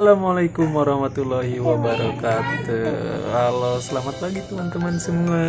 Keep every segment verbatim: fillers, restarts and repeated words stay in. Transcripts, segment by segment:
Assalamualaikum warahmatullahi wabarakatuh. Halo, selamat pagi teman-teman semua.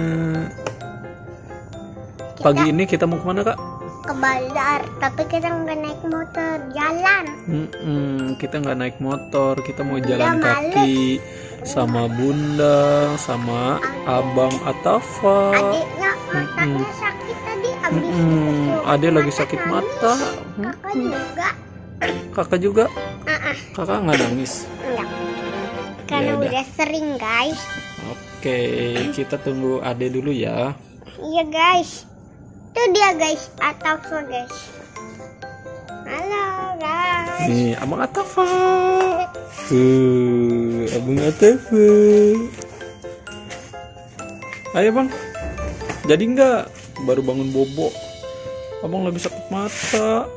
Pagi ini kita mau kemana, Kak? Ke bazar, tapi kita nggak naik motor, jalan. Mm-mm, kita nggak naik motor, kita mau Bunda jalan kaki sama Bunda, sama Abang Atafa. Adiknya matanya Mm-mm. sakit tadi, abis Mm-mm, itu Adek lagi mata sakit nangis. mata. Kakak Mm-mm. juga. Kakak juga? Ah, Kakak nggak nangis? enggak. Karena Ya udah. udah sering, guys. Oke, kita tunggu Ade dulu ya. Iya, guys. Itu dia, guys. Atafa, guys. Halo, guys. Nih, Abang Atafa. Tuh, Abang Atafa. Ayo, Bang. Jadi nggak? Baru bangun bobo. Abang lagi sakit mata.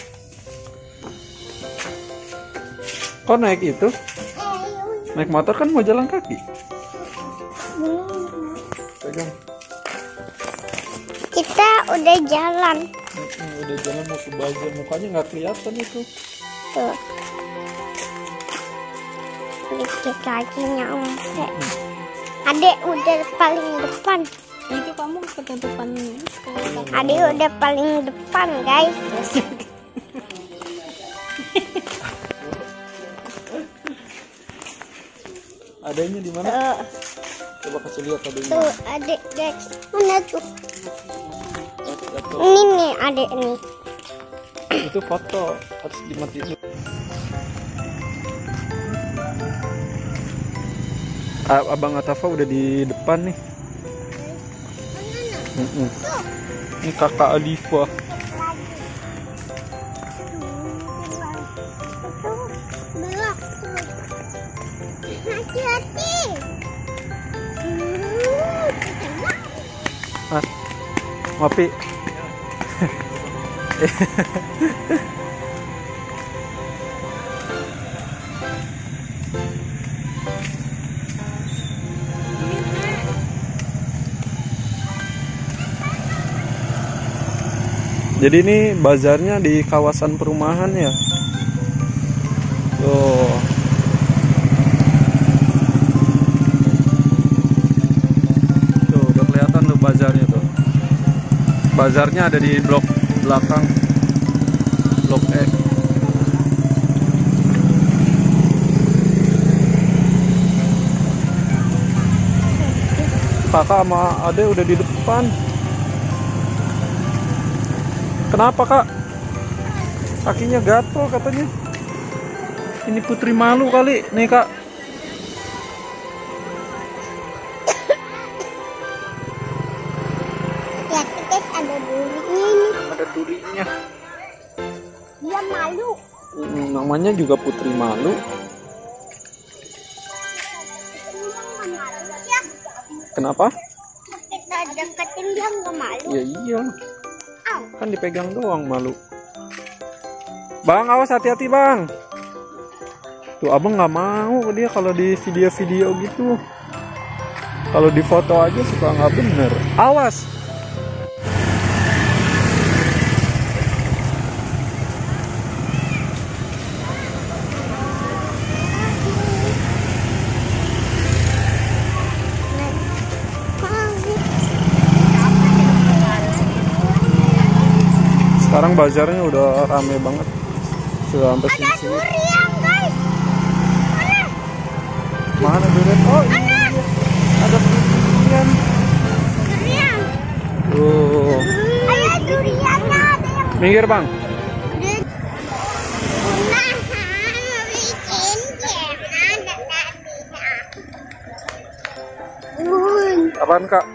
Kok naik itu? Naik motor kan mau jalan kaki. Pegang. Kita udah jalan. Hmm, udah jalan mau ke bazar, mukanya nggak kelihatan itu. Tuh. Dikit lagi nyampe. Adek udah paling depan. Itu kamu ketutupan. Adek udah paling depan, guys. Adanya di mana? Tuh, Coba kasih lihat adanya. tuh adek, guys. Mana tuh? Lihat tuh. Ini nih adek nih. Itu foto harus dimatiin. A- Abang Atafa udah di depan nih. Mm-mm. Ini kakak Alifa. Belok. Hati-hati. Ah, ngopi. Jadi ini bazarnya di kawasan perumahan ya. Tuh. Tuh udah kelihatan tuh bazarnya tuh. Bazarnya ada di blok belakang. Blok E. Kakak sama Ade udah di depan. Kenapa, Kak? Kakinya gatel katanya. Ini Putri malu kali nih, Kak. Lihat, guys, ada durinya ini. Ada durinya. Dia malu. Hmm, namanya juga Putri malu. Ya, Kenapa? kita deketin dia nggak malu. Ya iya, Au. kan dipegang doang malu. Bang, awas hati-hati, Bang. Tuh abang nggak mau dia kalau di video-video gitu. Kalau di foto aja suka nggak bener. Awas. Sekarang bazarnya udah rame banget. Sudah sampai Ada sini-sini. durian, guys. Mana durian? Oh, ini dia. Ada durian. Durian. Tuh. Ayo duriannya ada yang Minggir, Bang. Apaan, Kak?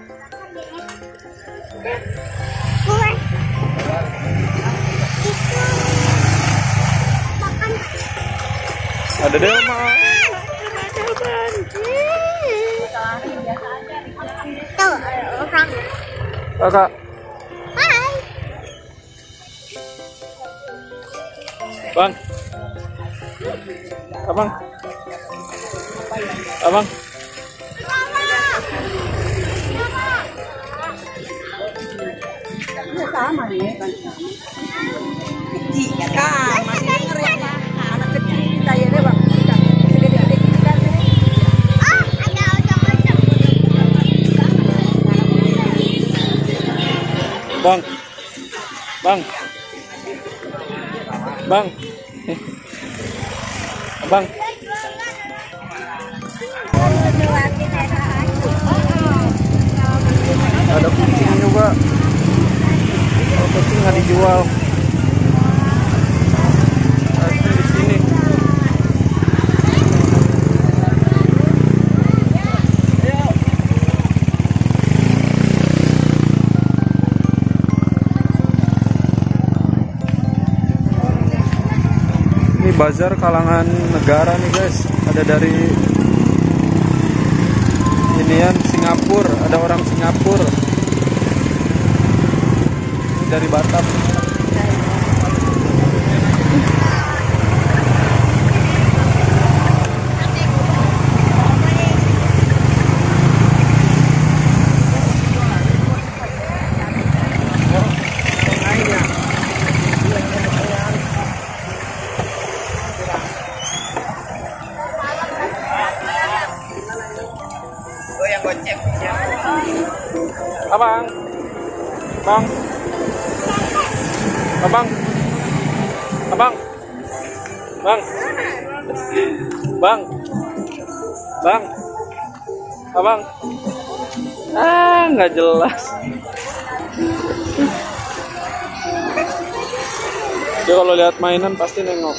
Ada delma. Tuh, ada orang. Kakak. Hai. Bang. Abang. Abang. Sama ya, kecil ya kan, masih denger ya, anak kecil kita ya deh bang. Bang. Bang. Bang. Eh. Bang. Ada kucing juga. Oh, kucing nggak dijual. Ada di sini. Ini bazar kalangan negara nih guys. Ada dari inian Singapura, ada orang Singapura. Ini dari Batam. Abang, bang, abang, abang, bang, bang, bang, abang, ah nggak jelas. Dia kalau lihat mainan pasti nengok.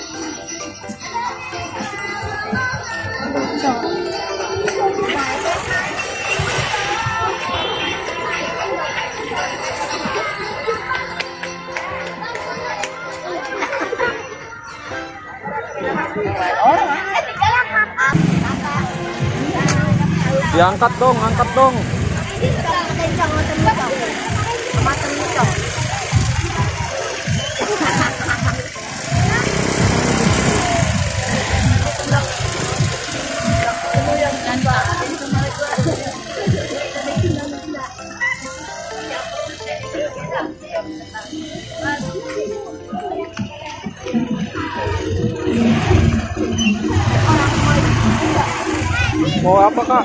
Diangkat dong, angkat dong. Mau apa kak?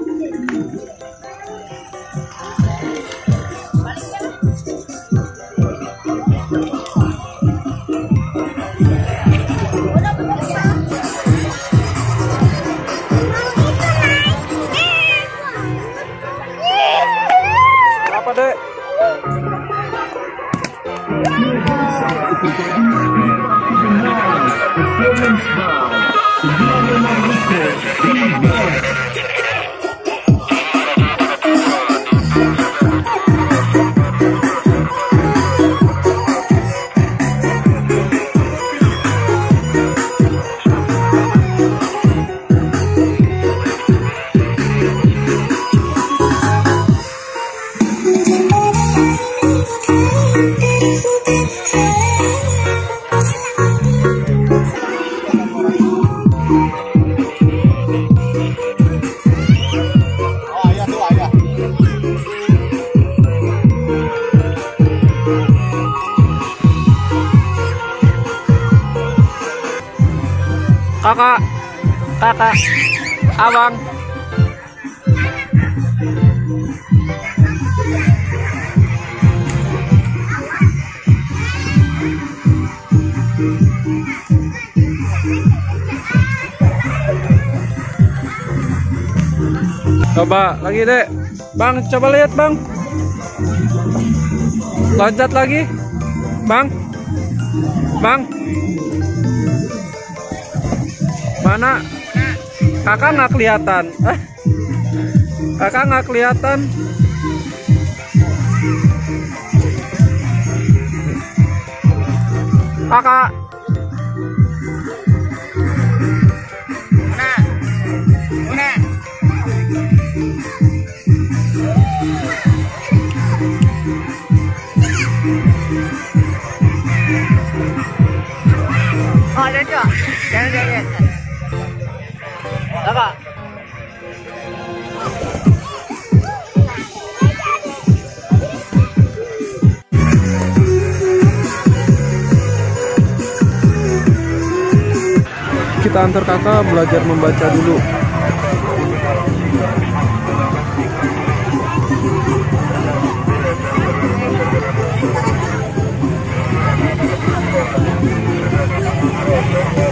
Apa dek? Kakak, kakak, abang. Coba lagi dek, bang, coba lihat bang, loncat lagi, bang, bang. Mana? Kakak nggak kelihatan. Eh? Kakak nggak kelihatan. Kakak. Mana? Mana? Oh, ada tuh. Jangan lihat. Kakak. Kita antar kakak belajar membaca dulu.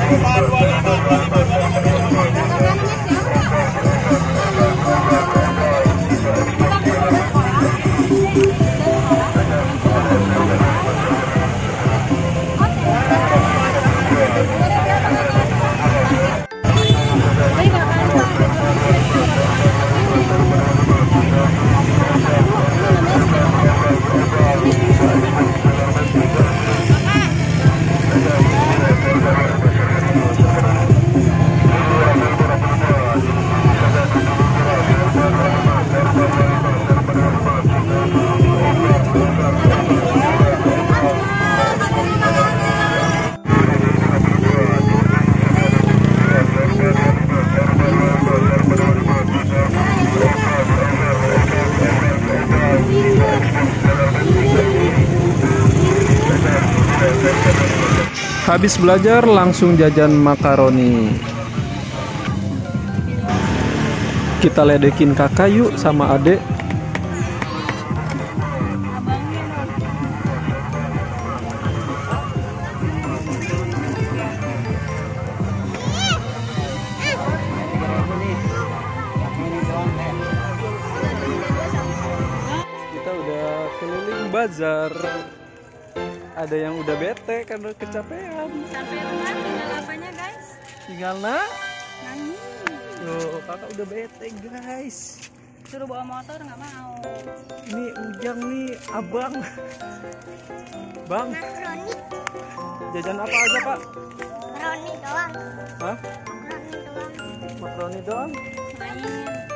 Habis belajar langsung jajan makaroni. Kita ledekin kakak yuk sama adek. Kita udah keliling bazar. Ada yang udah bete karena kecapean. Sampai rumah tinggal apanya guys? Tinggal nak. Nangis. Tuh, kakak udah bete guys. Suruh bawa motor nggak mau. Ini Ujang nih, abang. Bang, Makaroni. jajan apa aja pak? Makaroni doang. Hah? Makaroni doang. Makaroni doang? Main.